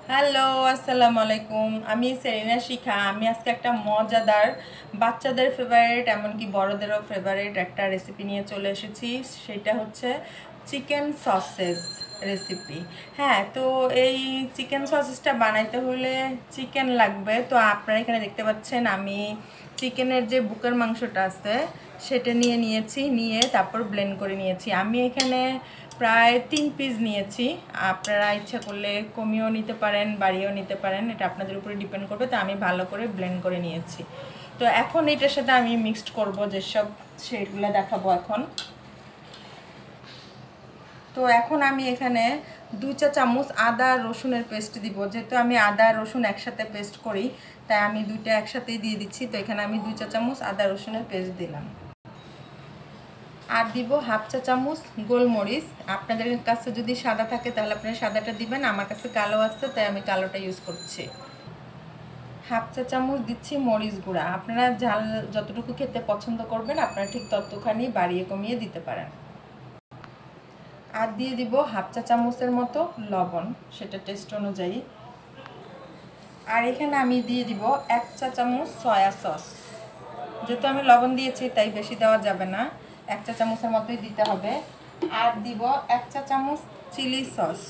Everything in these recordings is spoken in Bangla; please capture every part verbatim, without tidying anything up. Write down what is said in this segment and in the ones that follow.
হ্যালো, আসসালামু আলাইকুম। আমি সেরিনা শিখা। আমি আজকে একটা মজাদার বাচ্চাদের ফেভারিট এমনকি বড়দেরও ফেভারিট একটা রেসিপি নিয়ে চলে এসেছি। সেটা হচ্ছে চিকেন সসেজ রেসিপি। হ্যাঁ, তো এই চিকেন সসেজটা বানাইতে হলে চিকেন লাগবে। তো আপনারা এখানে দেখতে পাচ্ছেন আমি চিকেনের যে বুকের মাংসটা আছে সেটা নিয়ে নিয়েছি, নিয়ে তারপর ব্লেন্ড করে নিয়েছি। আমি এখানে প্রায় তিন পিস নিয়েছি। আপনারা ইচ্ছা করলে কমিয়েও নিতে পারেন, বাড়িয়েও নিতে পারেন, এটা আপনাদের উপরে ডিপেন্ড করবে। তো আমি ভালো করে ব্লেন্ড করে নিয়েছি। তো এখন এটার সাথে আমি মিক্সড করব যেসব, সেগুলো দেখাবো এখন। তো এখন আমি এখানে দুই চা চামচ আদা রসুনের পেস্ট দিব। যেহেতু আমি আদা রসুন একসাথে পেস্ট করি, তাই আমি দুইটা একসাথেই দিয়ে দিচ্ছি। তো এখানে আমি দুই চা চামচ আদা রসুনের পেস্ট দিলাম। আর দিব হাফ চা চামচ গোলমরিচ। আপনাদের কাছে যদি সাদা থাকে তাহলে আপনারা সাদাটা দিবেন, আমার কাছে কালো আছে তাই আমি কালোটা ইউজ করছি। হাফ চা চামচ দিচ্ছি মরিচ গুঁড়া। আপনারা ঝাল যতটুকু খেতে পছন্দ করবেন আপনারা ঠিক ততখানি বাড়িয়ে কমিয়ে দিতে পারেন। আর দিয়ে দিব হাফ চা চামচের মতো লবণ, সেটা টেস্ট অনুযায়ী। আর এখানে আমি দিয়ে দিব এক চা চামচ সয়া সস। যেহেতু আমি লবণ দিয়েছি তাই বেশি দেওয়া যাবে না, এক চা চামচের মতোই দিতে হবে। আর দিব এক চা চামচ চিলি সস।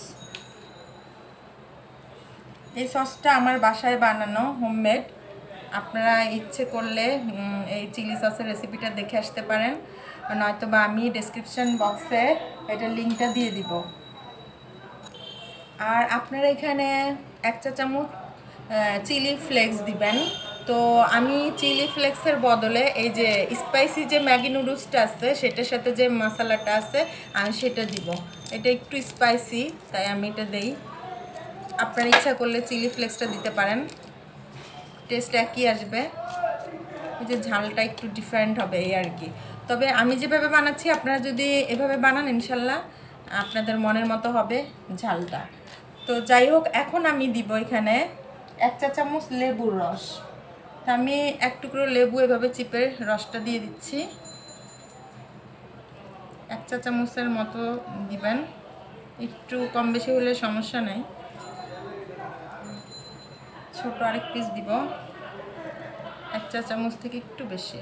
এই সসটা আমার বাসায় বানানো, হোমমেড। আপনারা ইচ্ছে করলে এই চিলি সসের রেসিপিটা দেখে আসতে পারেন, নয়তো বা আমি ডেসক্রিপশন বক্সে এটার লিঙ্কটা দিয়ে দিব। আর আপনারা এখানে এক চা চামচ চিলি ফ্লেক্স দিবেন। তো আমি চিলি ফ্লেক্সের বদলে এই যে স্পাইসি যে ম্যাগি নুডলসটা আছে সেটার সাথে যে মশলাটা আছে আমি সেটা দিব। এটা একটু স্পাইসি তাই আমি এটা দেই। আপনারা ইচ্ছা করলে চিলি ফ্লেক্সটা দিতে পারেন, টেস্ট একই আসবে, এই যে ঝালটা একটু ডিফারেন্ট হবে এই আর কি। তবে আমি যেভাবে বানাচ্ছি আপনারা যদি এভাবে বানান ইনশাল্লাহ আপনাদের মনের মতো হবে ঝালটা। তো যাই হোক, এখন আমি দিব এখানে এক চা চামচ লেবুর রস। আমি এক টুকরো লেবু এভাবে চিপে রসটা দিয়ে দিচ্ছি। এক চা চামচের মতো দিবেন, একটু কম বেশি হলে সমস্যা নেই। ছোট আরেক পিস দিব, এক চা চামচ থেকে একটু বেশি।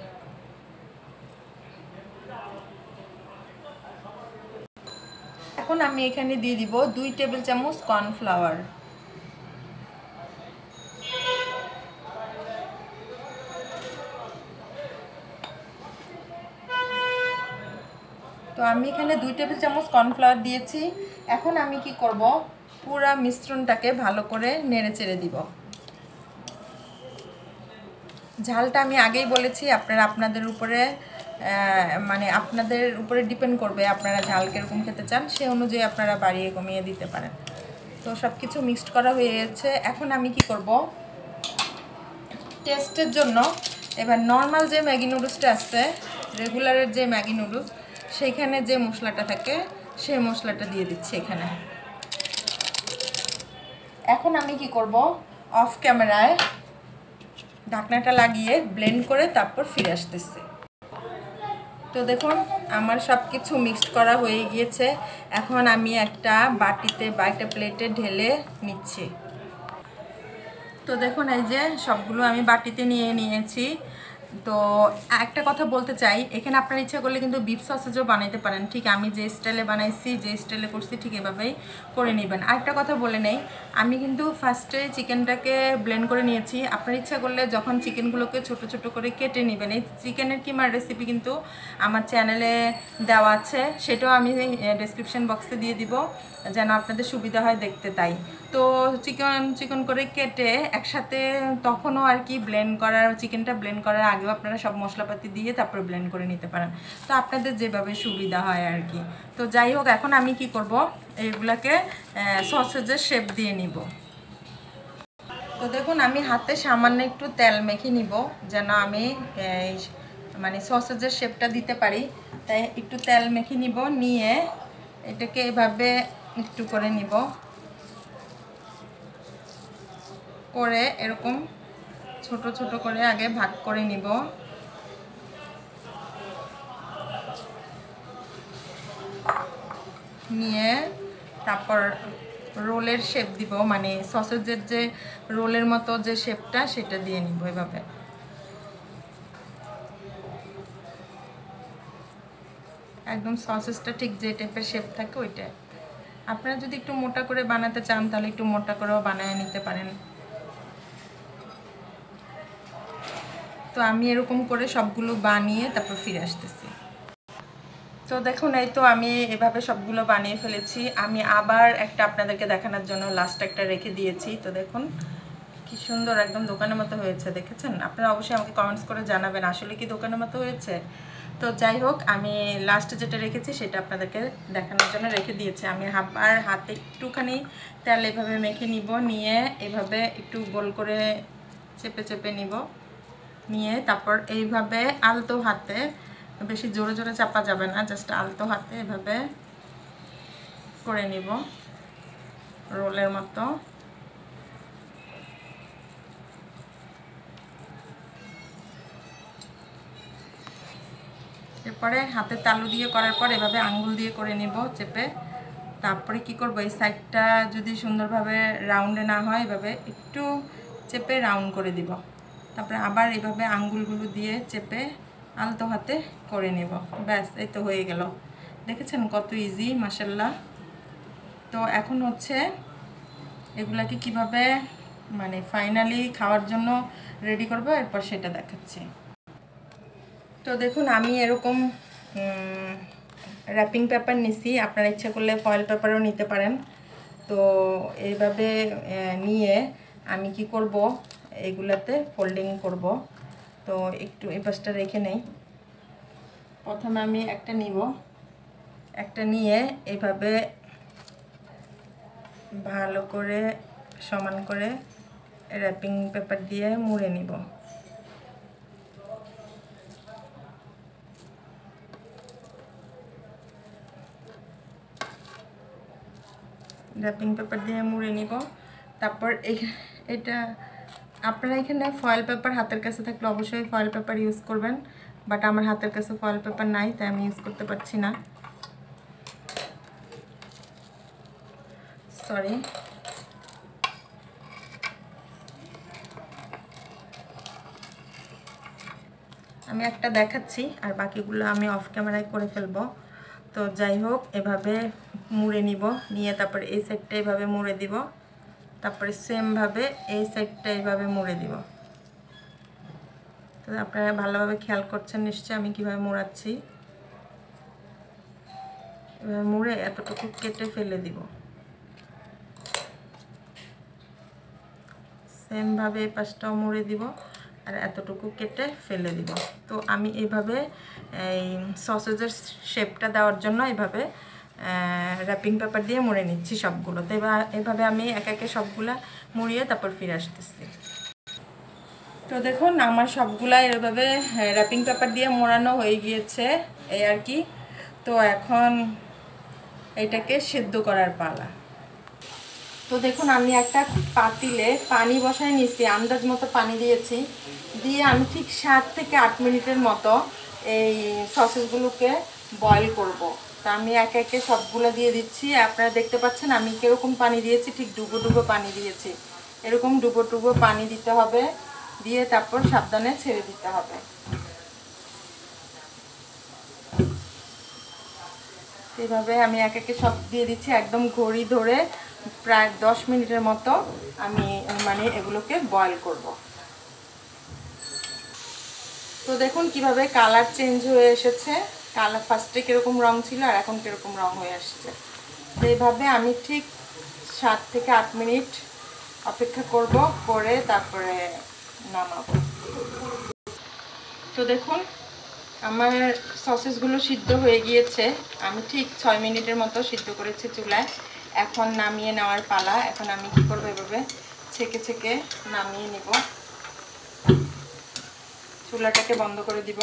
এখন আমি এখানে দিয়ে দিব দুই টেবিল চামচ কর্নফ্লাওয়ার। তো আমি এখানে দুই টেবিল চামচ কর্নফ্লাওয়ার দিয়েছি। এখন আমি কি করব, পুরা মিশ্রণটাকে ভালো করে নেড়ে চেড়ে দিব। ঝালটা আমি আগেই বলেছি আপনারা আপনাদের উপরে মানে আপনাদের উপরে ডিপেন্ড করবে আপনারা ঝাল কীরকম খেতে চান, সে অনুযায়ী আপনারা বাড়িয়ে কমিয়ে দিতে পারেন। তো সব কিছু মিক্সড করা হয়ে গেছে। এখন আমি কি করব, টেস্টের জন্য এবার নর্মাল যে ম্যাগি নুডলসটা আছে, রেগুলারের যে ম্যাগি নুডলস, সেইখানে যে মশলাটা থাকে সেই মশলাটা দিয়ে দিচ্ছি এখানে। এখন আমি কি করব, অফ ক্যামেরায় ঢাকনাটা লাগিয়ে ব্লেন্ড করে তারপর ফিরে আসতেছি। তো দেখুন আমার সব কিছু মিক্সড করা হয়ে গিয়েছে। এখন আমি একটা বাটিতে বা একটা প্লেটে ঢেলে নিচ্ছি। তো দেখুন এই যে সবগুলো আমি বাটিতে নিয়ে নিয়েছি। তো একটা কথা বলতে চাই, এখানে আপনার ইচ্ছা করলে কিন্তু বিফ সসেজও বানাইতে পারেন। ঠিক আমি যে স্টাইলে বানাইছি, যে স্টাইলে করছি ঠিক এভাবেই করে নেবেন। আরেকটা কথা বলে নেই, আমি কিন্তু ফার্স্টে চিকেনটাকে ব্লেন্ড করে নিয়েছি। আপনার ইচ্ছা করলে যখন চিকেনগুলোকে ছোট ছোট করে কেটে নেবেন। এই চিকেনের কিমার রেসিপি কিন্তু আমার চ্যানেলে দেওয়া আছে, সেটাও আমি ডেসক্রিপশন বক্সে দিয়ে দিব যেন আপনাদের সুবিধা হয় দেখতে। তাই তো চিকেন চিকেন করে কেটে একসাথে তখনও আর কি ব্লেন্ড করার, চিকেনটা ব্লেন্ড করার আগেও আপনারা সব মশলাপাতি দিয়ে তারপরে ব্লেন্ড করে নিতে পারেন। তো আপনাদের যেভাবে সুবিধা হয় আর কি। তো যাই হোক, এখন আমি কি করব, এইগুলাকে সসেজের শেপ দিয়ে নিব। তো দেখুন আমি হাতে সামান্য একটু তেল মেখে নিব যেন আমি মানে সসেজের শেপটা দিতে পারি। তাই একটু তেল মেখে নিব, নিয়ে এটাকে এভাবে একটু করে নিব, করে এরকম ছোট ছোট করে আগে ভাগ করে নিব। নিয়ে তারপর রোলের শেপ দিব, মানে সসেজের যে রোলের মতো যে শেপটা সেটা দিয়ে নিব এভাবে। একদম সসেজটা ঠিক যে টাইপের শেপ থাকে ওইটা। আপনারা যদি একটু মোটা করে বানাতে চান তাহলে একটু মোটা করেও বানিয়ে নিতে পারেন। তো আমি এরকম করে সবগুলো বানিয়ে তারপর ফিরে আসতেছি। তো দেখুন এই তো আমি এভাবে সবগুলো বানিয়ে ফেলেছি। আমি আবার একটা আপনাদেরকে দেখানোর জন্য লাস্ট একটা রেখে দিয়েছি। তো দেখুন কি সুন্দর একদম দোকানের মতো হয়েছে, দেখেছেন? আপনারা অবশ্যই আমাকে কমেন্টস করে জানাবেন আসলে কি দোকানের মতো হয়েছে। তো যাই হোক, আমি লাস্টে যেটা রেখেছি সেটা আপনাদেরকে দেখানোর জন্য রেখে দিয়েছি। আমি আবার হাতে একটুখানি তেল এভাবে মেখে নিব, নিয়ে এভাবে একটু গোল করে চেপে চেপে নিব, নিয়ে তারপর এইভাবে আলতো হাতে, বেশি জোরে জোরে চাপা যাবে না, জাস্ট আলতো হাতে এভাবে করে নিব রোলের মতো। এরপরে হাতে তালু দিয়ে করার পর এভাবে আঙ্গুল দিয়ে করে নিব চেপে। তারপরে কি করব, এই সাইডটা যদি সুন্দরভাবে রাউন্ডে না হয় এভাবে একটু চেপে রাউন্ড করে দিব। তারপরে আবার এভাবে আঙ্গুলগুলো দিয়ে চেপে আলতো হাতে করে নেব। ব্যাস, এই তো হয়ে গেল। দেখেছেন কত ইজি, মাশাআল্লাহ। তো এখন হচ্ছে এগুলাকে কিভাবে মানে ফাইনালি খাওয়ার জন্য রেডি করব, এরপর সেটা দেখাচ্ছি। তো দেখুন আমি এরকম র্যাপিং পেপার নিছি, আপনারা ইচ্ছা করলে ফয়েল পেপারও নিতে পারেন। তো এইভাবে নিয়ে আমি কি করব, এগুলাতে ফোল্ডিং করব। তো একটু এই পাশটা রেখে নেই। প্রথমে আমি একটা নিব, একটা নিয়ে এইভাবে ভালো করে সমান করে র্যাপিং পেপার দিয়ে মুড়ে নিব। র্যাপিং পেপার দিয়ে মুড়ে নিব। তারপর এটা আপনারা এখানে ফয়েল পেপার হাতের কাছে থাকলে অবশ্যই ফয়েল পেপার ইউজ করবেন, বাট আমার হাতের কাছে ফয়েল পেপার নাই তাই আমি ইউজ করতে পারছি না, সরি। আমি একটা দেখাচ্ছি আর বাকিগুলো আমি অফ ক্যামেরায় করে ফেলবো। তো যাই হোক, এভাবে মুড়ে নিব, নিয়ে তারপরে এই সাইডটা এভাবে মুড়ে দিব, তারপরে সেমভাবে এই সাইডটা এইভাবে মুড়ে দিব। তো আপনারা ভালোভাবে খেয়াল করছেন নিশ্চয়ই আমি কীভাবে মুড়াচ্ছি। এভাবে মুড়ে এতটুকু কেটে ফেলে দিব, সেমভাবে এই পাশটাও মুড়ে দিব আর এতটুকু কেটে ফেলে দিব। তো আমি এইভাবে এই সসেজের শেপটা দেওয়ার জন্য এইভাবে র্যাপিং পেপার দিয়ে মুড়ে নিচ্ছি সবগুলো। তো এবার এভাবে আমি এক একে সবগুলা মুড়িয়ে তারপর ফিরে আসতেছি। তো দেখুন আমার সবগুলা এভাবে র্যাপিং পেপার দিয়ে মোড়ানো হয়ে গিয়েছে, এই আর কি। তো এখন এটাকে সেদ্ধ করার পালা। তো দেখুন আমি একটা পাতিলে পানি বসায় নিয়েছি, আন্দাজ মতো পানি দিয়েছি, দিয়ে আমি ঠিক সাত থেকে আট মিনিটের মতো এই সসেসগুলোকে বয়েল করব। তো আমি একে একে সবগুলো দিয়ে দিচ্ছি। আপনারা দেখতে পাচ্ছেন আমি কীরকম পানি দিয়েছি, ঠিক ডুবো ডুবো পানি দিয়েছি। এরকম ডুবো ডুবো পানি দিতে হবে, দিয়ে তারপর সাবধানে ছেড়ে দিতে হবে। এইভাবে আমি এক একে সব দিয়ে দিচ্ছি, একদম ঘড়ি ধরে প্রায় দশ মিনিটের মতো আমি মানে এগুলোকে বয়েল করব। তো দেখুন কিভাবে কালার চেঞ্জ হয়ে এসেছে, কালার ফার্স্টে কীরকম রং ছিল আর এখন কীরকম রং হয়ে আসছে। তো এইভাবে আমি ঠিক সাত থেকে আট মিনিট অপেক্ষা করব, করে তারপরে নামাবো। তো দেখুন আমার সসেসগুলো সিদ্ধ হয়ে গিয়েছে, আমি ঠিক ছয় মিনিটের মতো সিদ্ধ করেছি চুলায়। এখন নামিয়ে নেওয়ার পালা। এখন আমি কী করবো, এভাবে ছেঁকে ছেঁকে নামিয়ে নিব, চুলাটাকে বন্ধ করে দিব।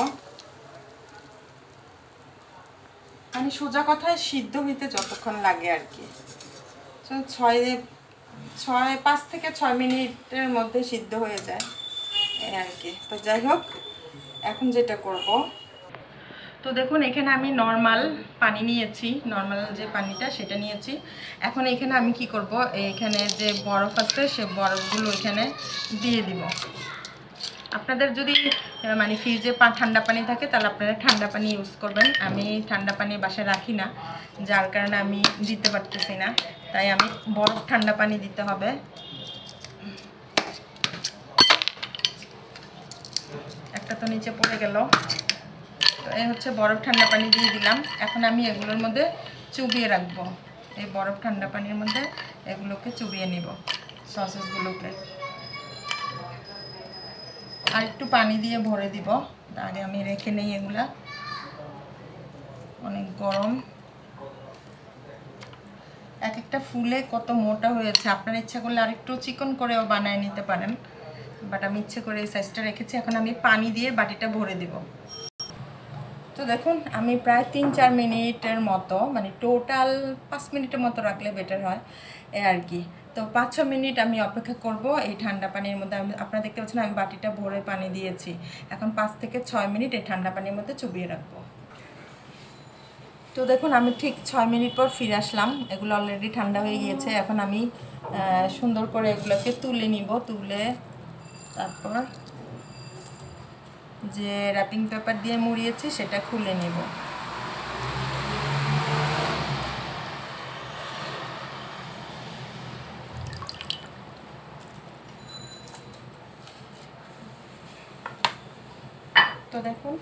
মানে সোজা কথায় সিদ্ধ হইতে যতক্ষণ লাগে আর কি, ছয় ছয় পাঁচ থেকে ছয় মিনিটের মধ্যে সিদ্ধ হয়ে যায় এই আর কি। তো যাই হোক, এখন যেটা করব, তো দেখুন এখানে আমি নর্মাল পানি নিয়েছি, নর্মাল যে পানিটা সেটা নিয়েছি। এখন এখানে আমি কি করব, এখানে যে বরফ আছে সে বরফগুলো এখানে দিয়ে দিব। আপনাদের যদি মানে ফ্রিজে ঠান্ডা পানি থাকে তাহলে আপনারা ঠান্ডা পানি ইউজ করবেন। আমি ঠান্ডা পানি বাসায় রাখি না, যার কারণে আমি দিতে পারতেছি না, তাই আমি বরফ ঠান্ডা পানি দিতে হবে। একটা তো নিচে পড়ে গেল। তো এই হচ্ছে বরফ ঠান্ডা পানি দিয়ে দিলাম। এখন আমি এগুলোর মধ্যে চুবিয়ে রাখবো, এই বরফ ঠান্ডা পানির মধ্যে এগুলোকে চুবিয়ে নিব, সসেসগুলোকে। আর একটু পানি দিয়ে ভরে দিব, আগে আমি রেখে নেই। এগুলা অনেক গরম, এক একটা ফুলে কত মোটা হয়েছে। আপনারা ইচ্ছা করলে আরেকটু চিকন করেও বানায় নিতে পারেন, বাট আমি ইচ্ছে করে এই সাইজটা রেখেছি। এখন আমি পানি দিয়ে বাটিটা ভরে দিব। তো দেখুন আমি প্রায় তিন চার মিনিটের মতো, মানে টোটাল পাঁচ মিনিটের মতো রাখলে বেটার হয় এ আর কি। তো পাঁচ ছ মিনিট আমি অপেক্ষা করব এই ঠান্ডা পানির মধ্যে। আমি আপনারা দেখতে পাচ্ছেন আমি বাটিটা ভরে পানি দিয়েছি। এখন পাঁচ থেকে ছয় মিনিট এই ঠান্ডা পানির মধ্যে চুবিয়ে রাখবো। তো দেখুন আমি ঠিক ছয় মিনিট পর ফিরে আসলাম। এগুলো অলরেডি ঠান্ডা হয়ে গিয়েছে। এখন আমি সুন্দর করে এগুলোকে তুলে নিব। তুলে তারপর যে র্যাপিং পেপার দিয়ে মুড়িয়েছি সেটা খুলে নেব। তো দেখুন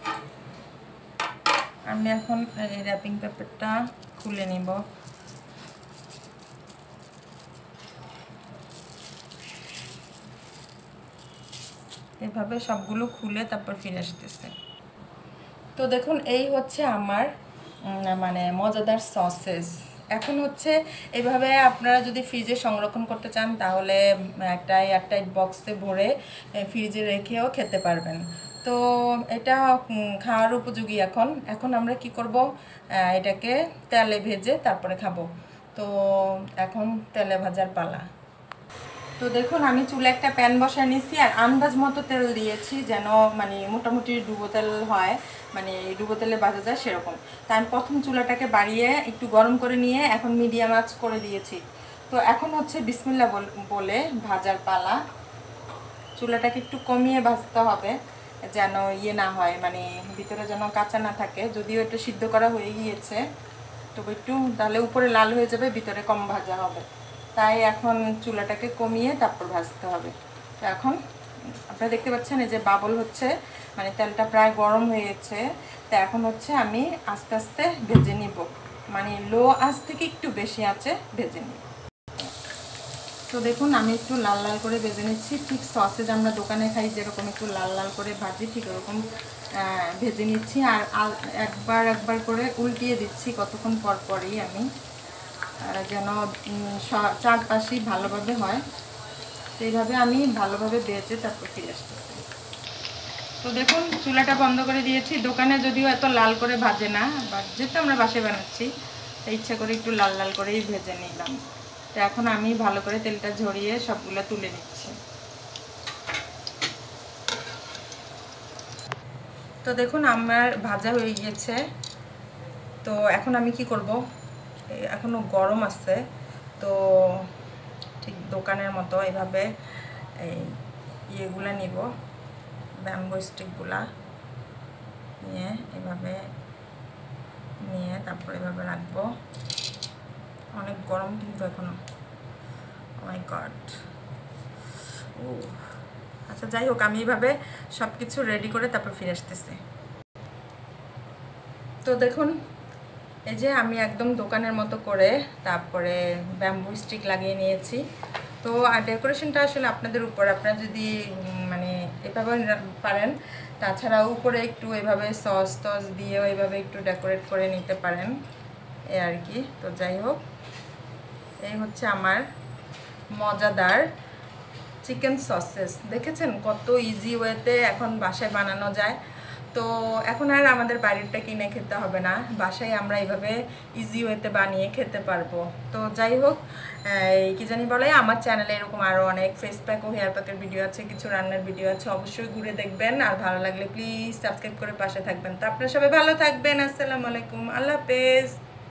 আমি এখন এই র্যাপিং পেপারটা খুলে নিব। এভাবে সবগুলো খুলে তারপর ফিরে আসতেছে। তো দেখুন এই হচ্ছে আমার মানে মজাদার সসেস। এখন হচ্ছে এইভাবে আপনারা যদি ফ্রিজে সংরক্ষণ করতে চান তাহলে একটা এয়ারটাইট বক্সে ভরে ফ্রিজে রেখেও খেতে পারবেন। তো এটা খাওয়ার উপযোগী। এখন এখন আমরা কি করব, এটাকে তেলে ভেজে তারপরে খাবো। তো এখন তেলে ভাজার পালা। তো দেখুন আমি চুলে একটা প্যান বসায় নিয়েছি আর আন্দাজ মতো তেল দিয়েছি, যেন মানে মোটামুটি ডুবো তেল হয়, মানে ডুবো তেলে ভাজা যায় সেরকম। তাই আমি প্রথম চুলাটাকে বাড়িয়ে একটু গরম করে নিয়ে এখন মিডিয়াম আঁচ করে দিয়েছি। তো এখন হচ্ছে বিসমিল্লাহ বলে ভাজার পালা। চুলাটাকে একটু কমিয়ে ভাজতে হবে যেন ইয়ে না হয়, মানে ভিতরে যেন কাঁচা না থাকে। যদিও এটা সিদ্ধ করা হয়ে গিয়েছে, তবে একটু তাহলে উপরে লাল হয়ে যাবে, ভিতরে কম ভাজা হবে। তাই এখন চুলাটাকে কমিয়ে তারপর ভাজতে হবে। তো এখন আপনারা দেখতে পাচ্ছেন এই যে বাবল হচ্ছে, মানে তেলটা প্রায় গরম হয়ে গেছে। তো এখন হচ্ছে আমি আস্তে আস্তে ভেজে নিব, মানে লো আঁচ থেকে একটু বেশি আঁচে ভেজে নিব। তো দেখুন আমি একটু লাল লাল করে ভেজে নিচ্ছি, ঠিক সসেজ আমরা দোকানে খাই যেরকম একটু লাল লাল করে ভাজি ঠিক ওরকম ভেজে নিচ্ছি। আর একবার একবার করে উল্টিয়ে দিচ্ছি কতক্ষণ পর পরই আমি, যেন চারপাশেই ভালোভাবে হয়। সেইভাবে আমি ভালোভাবে ভেজে তারপর ফিরে আসতেছি। তো দেখুন চুলাটা বন্ধ করে দিয়েছি। দোকানে যদিও এত লাল করে ভাজে না, বাট যেহেতু আমরা বাসায় বানাচ্ছি তাই ইচ্ছা করে একটু লাল লাল করেই ভেজে নিলাম। তো এখন আমি ভালো করে তেলটা ঝরিয়ে সবগুলো তুলে নিচ্ছি। তো দেখুন আমার ভাজা হয়ে গিয়েছে। তো এখন আমি কি করব, এখনো গরম আছে, তো ঠিক দোকানের মতো এভাবে এই ইয়েগুলা নিব, ব্যাম্বো স্টিকগুলা নিয়ে এভাবে নিয়ে তারপর এভাবে রাখবো। অনেক গরম কিন্তু এখনো, ও মাই গড। ও আচ্ছা যাই হোক, আমি এইভাবে সব কিছু রেডি করে তারপর ফিরে আসতেছি। তো দেখুন এই যে আমি একদম দোকানের মতো করে তারপরে ব্যাম্বু স্টিক লাগিয়ে নিয়েছি। তো আর ডেকোরেশনটা আসলে আপনাদের উপর, আপনারা যদি মানে এভাবে পারেন, তাছাড়াও উপরে একটু এভাবে সস টস দিয়েও এভাবে একটু ডেকোরেট করে নিতে পারেন এ আর কি। তো যাই হোক, এই হচ্ছে আমার মজাদার চিকেন সসেস। দেখেছেন কত ইজি ওয়েতে এখন বাসায় বানানো যায়। তো এখন আর আমাদের বাইরেরটা কিনে খেতে হবে না, বাসায় আমরা এইভাবে ইজি ওয়েতে বানিয়ে খেতে পারবো। তো যাই হোক, এই কি জানি বলে, আমার চ্যানেলে এরকম আরও অনেক ফেস প্যাক ও হেয়ার প্যাকের ভিডিও আছে, কিছু রান্নার ভিডিও আছে, অবশ্যই ঘুরে দেখবেন। আর ভালো লাগলে প্লিজ সাবস্ক্রাইব করে পাশে থাকবেন। তো আপনারা সবাই ভালো থাকবেন। আসসালামু আলাইকুম, আল্লাহ হাফেজ।